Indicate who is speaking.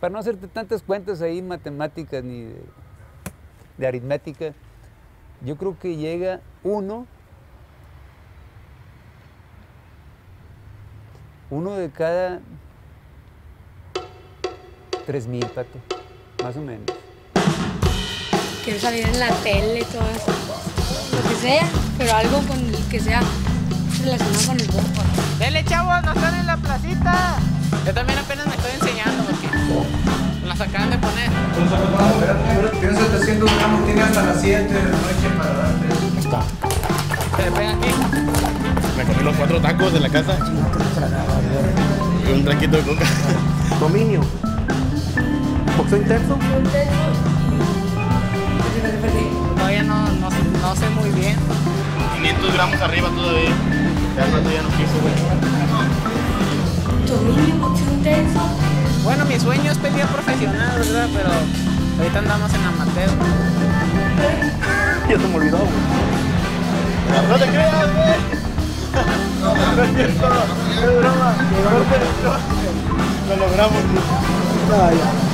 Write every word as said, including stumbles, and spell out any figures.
Speaker 1: para no hacerte tantas cuentas ahí, matemáticas ni de, de aritmética, yo creo que llega uno, uno de cada tres mil, Pato, más o menos.
Speaker 2: Quiero salir en la tele y todo eso, lo que sea, pero algo con el que sea relacionado con el fútbol.
Speaker 3: Dele, chavos, no están en la placita. Yo también apenas me estoy enseñando porque las acaban de poner.
Speaker 4: Tiene setecientos gramos, tiene hasta las siete de la noche para darte.
Speaker 5: Está.
Speaker 3: Se le pega aquí.
Speaker 5: Me comí los cuatro tacos de la casa. Y un tranquito de coca.
Speaker 4: Dominio. Boxeo intenso.
Speaker 3: Todavía no, no, no sé muy bien.
Speaker 5: quinientos gramos arriba todavía. Ya no, ya no quiso, güey.
Speaker 2: Dominio, boxeo intenso.
Speaker 3: Bueno, mi sueño es pelear profesional, ¿verdad? Pero ahorita andamos en amateur.
Speaker 5: Ya se me olvidó, güey. No te creas, güey. No, no es cierto. Es broma. Lo logramos, güey.